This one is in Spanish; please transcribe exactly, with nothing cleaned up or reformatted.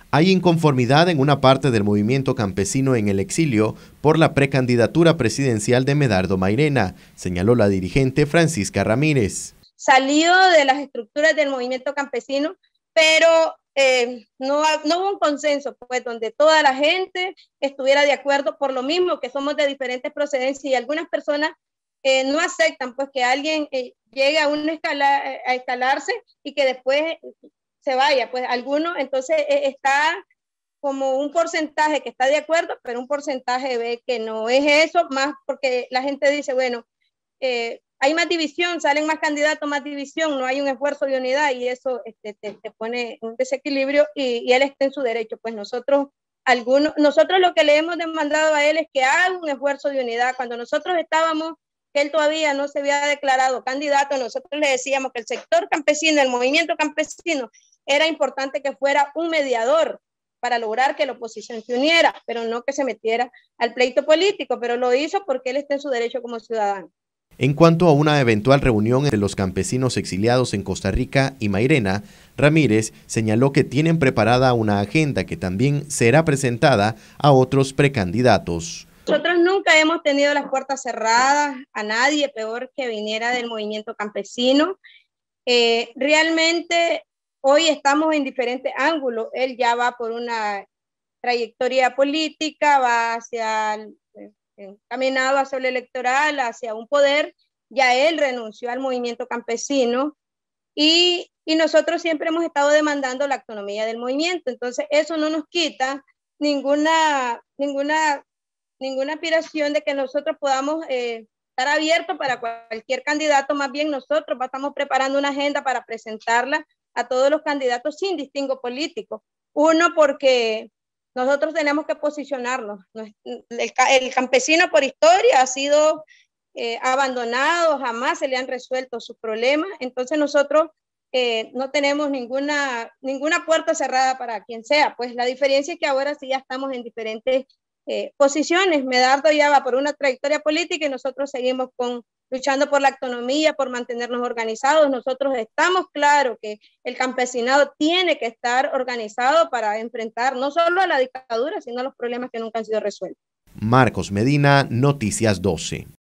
Hay inconformidad en una parte del movimiento campesino en el exilio por la precandidatura presidencial de Medardo Mairena, señaló la dirigente Francisca Ramírez. Salido de las estructuras del movimiento campesino, pero eh, no, no hubo un consenso, pues, donde toda la gente estuviera de acuerdo, por lo mismo que somos de diferentes procedencias y algunas personas eh, no aceptan, pues, que alguien eh, llegue a, una escala, a escalarse y que después se vaya, pues algunos, entonces eh, está como un porcentaje que está de acuerdo, pero un porcentaje ve que no es eso, más porque la gente dice, bueno, eh, hay más división, salen más candidatos, más división, no hay un esfuerzo de unidad y eso este, te, te pone un desequilibrio y, y él está en su derecho. Pues nosotros, algunos, nosotros lo que le hemos demandado a él es que haga un esfuerzo de unidad. Cuando nosotros estábamos, que él todavía no se había declarado candidato, nosotros le decíamos que el sector campesino, el movimiento campesino, era importante que fuera un mediador para lograr que la oposición se uniera, pero no que se metiera al pleito político, pero lo hizo porque él está en su derecho como ciudadano. En cuanto a una eventual reunión entre los campesinos exiliados en Costa Rica y Mairena, Ramírez señaló que tienen preparada una agenda que también será presentada a otros precandidatos. Nosotros nunca hemos tenido las puertas cerradas a nadie, peor que viniera del movimiento campesino. Eh, realmente hoy estamos en diferentes ángulos. Él ya va por una trayectoria política, va hacia el, encaminado hacia el electoral, hacia un poder. Ya él renunció al movimiento campesino y, y nosotros siempre hemos estado demandando la autonomía del movimiento. Entonces eso no nos quita ninguna, ninguna, ninguna aspiración de que nosotros podamos eh, estar abiertos para cualquier candidato. Más bien nosotros estamos preparando una agenda para presentarla a todos los candidatos sin distingo político. Uno, porque nosotros tenemos que posicionarnos. El, el campesino por historia ha sido eh, abandonado, jamás se le han resuelto sus problemas. Entonces nosotros eh, no tenemos ninguna, ninguna puerta cerrada para quien sea. Pues la diferencia es que ahora sí ya estamos en diferentes eh, posiciones. Medardo ya va por una trayectoria política y nosotros seguimos con luchando por la autonomía, por mantenernos organizados. Nosotros estamos claros que el campesinado tiene que estar organizado para enfrentar no solo a la dictadura, sino a los problemas que nunca han sido resueltos. Marcos Medina, Noticias doce.